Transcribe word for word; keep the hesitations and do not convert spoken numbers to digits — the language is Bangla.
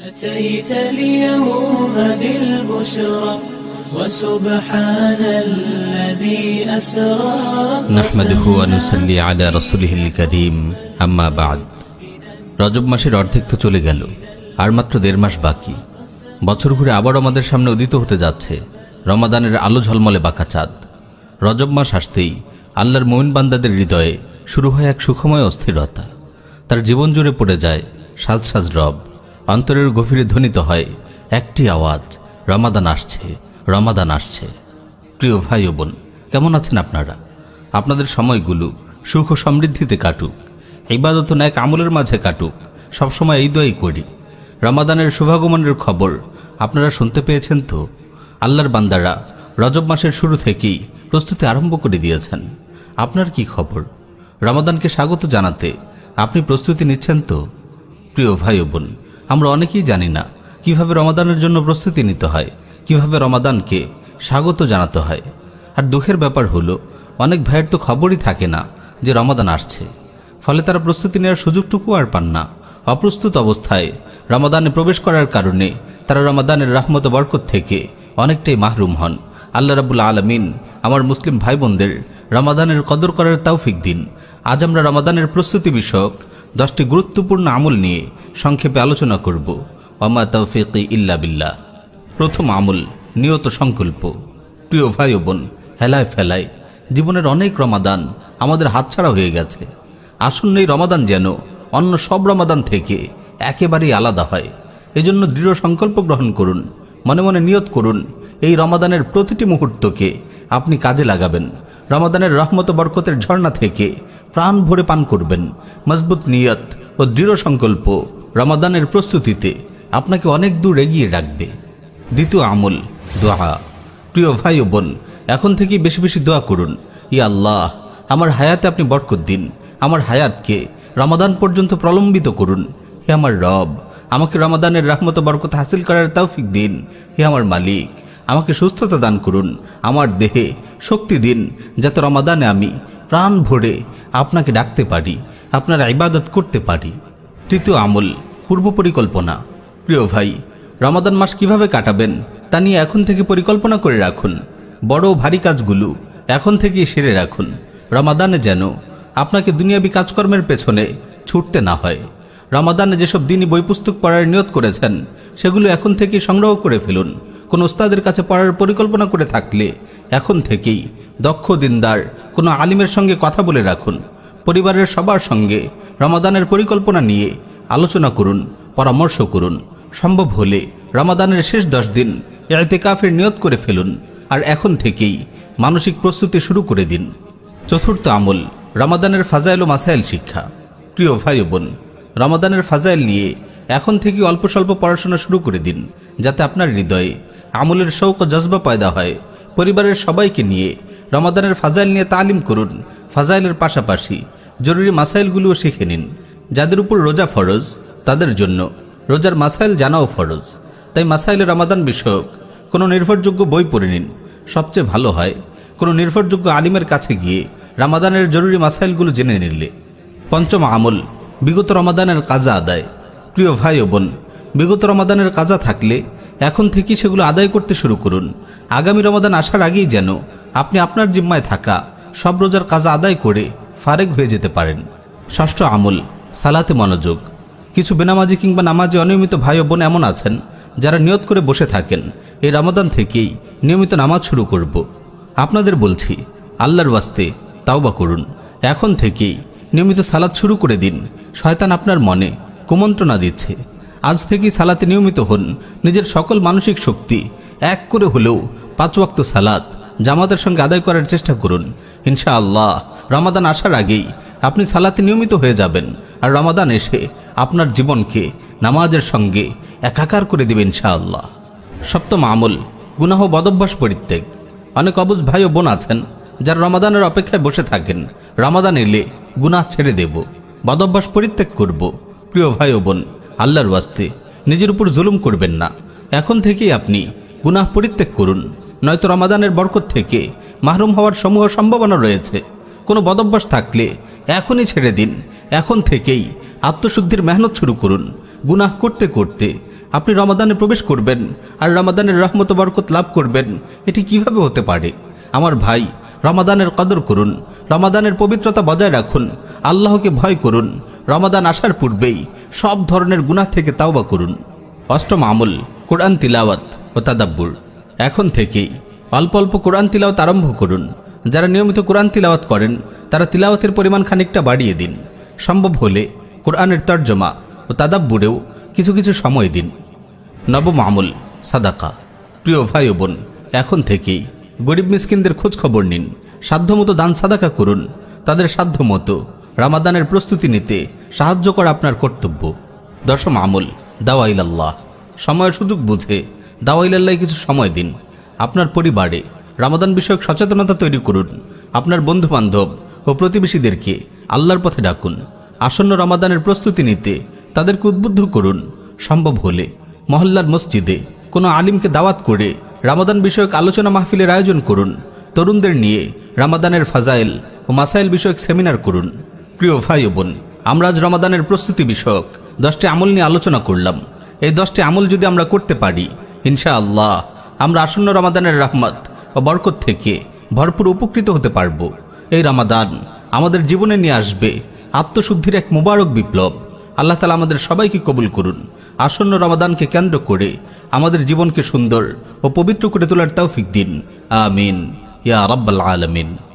أتيت اليوم بالبشرى وسبحان الذي أسرى نحمده ونصلي على رسوله الكريم أما بعد রজব মাসের অর্ধেক তো চলে গেল, আর মাত্র দেড় মাস বাকি। বছর ঘুরে আবার আমাদের সামনে উদিত হতে যাচ্ছে রমাদানের আলো ঝলমলে বাঁকা চাঁদ। রজব মাস আসতেই আল্লাহর মুমিন বান্দাদের হৃদয়ে শুরু হয় এক সুখময় অস্থিরতা। তার জীবন জুড়ে পড়ে যায় সাজ সাজ রব। অন্তরের গভীরে ধ্বনিত হয় একটি আওয়াজ, রমাদান আসছে, রমাদান আসছে। প্রিয় ভাই ও বোন, কেমন আছেন আপনারা? আপনাদের সময়গুলো সুখ ও সমৃদ্ধিতে কাটুক, ইবাদত ও ন্যাক আমলের মাঝে কাটুক, সবসময় এই দোয়াই করি। রমাদানের শুভাগমনের খবর আপনারা শুনতে পেয়েছেন তো? আল্লাহর বান্দারা রজব মাসের শুরু থেকেই প্রস্তুতি আরম্ভ করে দিয়েছেন। আপনার কি খবর? রমাদানকে স্বাগত জানাতে আপনি প্রস্তুতি নিচ্ছেন তো? প্রিয় ভাই ও বোন, আমরা অনেকেই জানি না কিভাবে রমাদানের জন্য প্রস্তুতি নিতে হয়, কিভাবে রমাদানকে স্বাগত জানাতে হয়। আর দুঃখের ব্যাপার হলো, অনেক ভাইয়ের তো খবরই থাকে না যে রমাদান আসছে, ফলে তারা প্রস্তুতি নেওয়ার সুযোগটুকু আর পান না। অপ্রস্তুত অবস্থায় রমাদানে প্রবেশ করার কারণে তারা রমাদানের রহমত বরকত থেকে অনেকটাই মাহরুম হন। আল্লাহ রাব্বুল আলামিন আমার মুসলিম ভাই বোনদের রমাদানের কদর করার তৌফিক দিন। আজ আমরা রমাদানের প্রস্তুতি বিষয়ক দশটি গুরুত্বপূর্ণ আমল নিয়ে সংক্ষেপে আলোচনা করব। ওমা তৌফিকি ইল্লা বিল্লাহ। প্রথম আমল, নিয়ত সংকল্প। প্রিয় ভাই ও বোন, হেলায় ফেলায় জীবনের অনেক রমাদান আমাদের হাতছাড়া হয়ে গেছে। আসন্ন এই রমাদান যেন অন্য সব রমাদান থেকে একেবারেই আলাদা হয়। এজন্য দৃঢ় সংকল্প গ্রহণ করুন, মনে মনে নিয়ত করুন এই রমাদানের প্রতিটি মুহূর্তকে আপনি কাজে লাগাবেন। রমাদানের রহমত বরকতের ঝর্ণা থেকে প্রাণ ভরে পান করবেন। মজবুত নিয়ত ও দৃঢ় সংকল্প রমাদানের প্রস্তুতিতে আপনাকে অনেক দূর এগিয়ে রাখবে। দ্বিতীয় আমল, দোয়া। প্রিয় ভাই ও বোন, এখন থেকেই বেশি বেশি দোয়া করুন। ইয়া আল্লাহ, আমার হায়াতে আপনি বরকত দিন, আমার হায়াতকে রমাদান পর্যন্ত প্রলম্বিত করুন। হে আমার রব, আমাকে রমাদানের রহমত বরকত হাসিল করার তৌফিক দিন। হে আমার মালিক, আমাকে সুস্থতা দান করুন, আমার দেহে শক্তি দিন, যাতে রমাদানে আমি প্রাণ ভরে আপনাকে ডাকতে পারি, আপনার ইবাদত করতে পারি। তৃতীয় আমল, পূর্ব পরিকল্পনা। প্রিয় ভাই, রমাদান মাস কিভাবে কাটাবেন তা নিয়ে এখন থেকে পরিকল্পনা করে রাখুন। বড় ভারী কাজগুলো এখন থেকেই সেরে রাখুন, রমাদানে যেন আপনাকে দুনিয়াবি কাজকর্মের পেছনে ছুটতে না হয়। রমাদানে যেসব দিনই বই পুস্তক পড়ার নিয়ত করেছেন সেগুলো এখন থেকেই সংগ্রহ করে ফেলুন। কোনো ওস্তাদের কাছে পড়ার পরিকল্পনা করে থাকলে এখন থেকেই দক্ষ দিনদার কোনো আলিমের সঙ্গে কথা বলে রাখুন। পরিবারের সবার সঙ্গে রমাদানের পরিকল্পনা নিয়ে আলোচনা করুন, পরামর্শ করুন। সম্ভব হলে রমাদানের শেষ দশ দিন ইতিকাফের নিয়ত করে ফেলুন, আর এখন থেকেই মানসিক প্রস্তুতি শুরু করে দিন। চতুর্থ আমল, রমাদানের ফাজাইল ও মাসাইল শিক্ষা। প্রিয় ভাই ও বোন, রমাদানের ফাজাইল নিয়ে এখন থেকে অল্প স্বল্প পড়াশোনা শুরু করে দিন, যাতে আপনার হৃদয়ে আমলের শৌক ও জজবা পয়দা হয়। পরিবারের সবাইকে নিয়ে রমাদানের ফাজাইল নিয়ে তালিম করুন। ফাজাইলের পাশাপাশি জরুরি মাসাইলগুলোও শিখে নিন। যাদের উপর রোজা ফরজ তাদের জন্য রোজার মাসাইল জানাও ফরজ। তাই মাসাইলে রমাদান বিষয়ক কোনো নির্ভরযোগ্য বই পড়ে নিন। সবচেয়ে ভালো হয় কোনো নির্ভরযোগ্য আলিমের কাছে গিয়ে রমাদানের জরুরি মাসাইলগুলো জেনে নিলে। পঞ্চম আমল, বিগত রমাদানের কাজা আদায়। প্রিয় ভাই ও বোন, বিগত রমাদানের কাজা থাকলে এখন থেকেই সেগুলো আদায় করতে শুরু করুন। আগামী রমাদান আসার আগেই যেন আপনি আপনার জিম্মায় থাকা সব রোজার কাজা আদায় করে ফারেক হয়ে যেতে পারেন। ষষ্ঠ আমল, সালাতে মনোযোগ। কিছু বেনামাজি কিংবা নামাজে অনিয়মিত ভাই ও বোন এমন আছেন যারা নিয়ত করে বসে থাকেন এই রমাদান থেকেই নিয়মিত নামাজ শুরু করব। আপনাদের বলছি, আল্লাহর ওয়াস্তে তাওবা করুন, এখন থেকেই নিয়মিত সালাত শুরু করে দিন। শয়তান আপনার মনে কুমন্ত্রণা দিচ্ছে। আজ থেকেই সালাতে নিয়মিত হন। নিজের সকল মানসিক শক্তি এক করে হলেও পাঁচ ওয়াক্ত সালাত জামাতের সঙ্গে আদায় করার চেষ্টা করুন। ইনশাআল্লাহ রমাদান আসার আগেই আপনি সালাতে নিয়মিত হয়ে যাবেন, আর রমাদান এসে আপনার জীবনকে নামাজের সঙ্গে একাকার করে দেবে ইনশাআল্লাহ। সপ্তম আমল, গুনাহ বদভ্যাস পরিত্যাগ। অনেক অবুঝ ভাই ও বোন আছেন যারা রমাদানের অপেক্ষায় বসে থাকেন, রমাদান এলে গুনাহ ছেড়ে দেব, বদভ্যাস পরিত্যাগ করব। প্রিয় ভাই ও বোন, আল্লাহর ওয়াস্তে নিজের উপর জুলুম করবেন না। এখন থেকেই আপনি গুনাহ পরিত্যাগ করুন, নয়তো রমাদানের বরকত থেকে মাহরুম হওয়ার সমূহ সম্ভাবনা রয়েছে। কোনো বদভ্যাস থাকলে এখনই ছেড়ে দিন। এখন থেকেই আত্মশুদ্ধির মেহনত শুরু করুন। গুনাহ করতে করতে আপনি রমাদানে প্রবেশ করবেন আর রমাদানের রহমত ও বরকত লাভ করবেন, এটি কিভাবে হতে পারে? আমার ভাই, রমাদানের কদর করুন, রমাদানের পবিত্রতা বজায় রাখুন, আল্লাহকে ভয় করুন। রমাদান আসার পূর্বেই সব ধরনের গুনাহ থেকে তাওবা করুন। অষ্টম আমল, কোরআন তিলাওয়াত ও তাদাব্বুর। এখন থেকেই অল্প অল্প কোরআন তিলাওয়াত আরম্ভ করুন। যারা নিয়মিত কোরআন তিলাওয়াত করেন তারা তিলাওয়াতের পরিমাণ খানিকটা বাড়িয়ে দিন। সম্ভব হলে কোরআনের তর্জমা ও তাদাব্বুরেও কিছু কিছু সময় দিন। নবম আমল, সাদাকা। প্রিয় ভাই ও বোন, এখন থেকেই গরিব মিসকিনদের খোঁজ খবর নিন, সাধ্যমতো দান সাদাকা করুন। তাদের সাধ্যমতো রমাদানের প্রস্তুতি নিতে সাহায্য করা আপনার কর্তব্য। দশম আমল, দাওয়া ইলাল্লাহ। সময়ের সুযোগ বুঝে দাওয়া ইলাল্লাহ কিছু সময় দিন। আপনার পরিবারে রমাদান বিষয়ক সচেতনতা তৈরি করুন। আপনার বন্ধুবান্ধব ও প্রতিবেশীদেরকে আল্লাহর পথে ডাকুন। আসন্ন রমাদানের প্রস্তুতি নিতে তাদেরকে উদ্বুদ্ধ করুন। সম্ভব হলে মহল্লার মসজিদে কোনো আলিমকে দাওয়াত করে রমাদান বিষয়ক আলোচনা মাহফিলের আয়োজন করুন। তরুণদের নিয়ে রমাদানের ফাজাইল ও মাসাইল বিষয়ক সেমিনার করুন। প্রিয় ভাই ও বোন, আমরা আজ রমাদানের প্রস্তুতি বিষয়ক দশটি আমল নিয়ে আলোচনা করলাম। এই দশটি আমল যদি আমরা করতে পারি, ইনশাআল্লাহ আমরা আসন্ন রমাদানের রহমত ও বরকত থেকে ভরপুর উপকৃত হতে পারব। এই রমাদান আমাদের জীবনে নিয়ে আসবে আত্মশুদ্ধির এক মুবারক বিপ্লব। আল্লাহ তাআলা আমাদের সবাইকে কবুল করুন। আসন্ন রমাদানকে কেন্দ্র করে আমাদের জীবনকে সুন্দর ও পবিত্র করে তোলার তৌফিক দিন। আমিন ইয়া রাব্বাল আলামিন।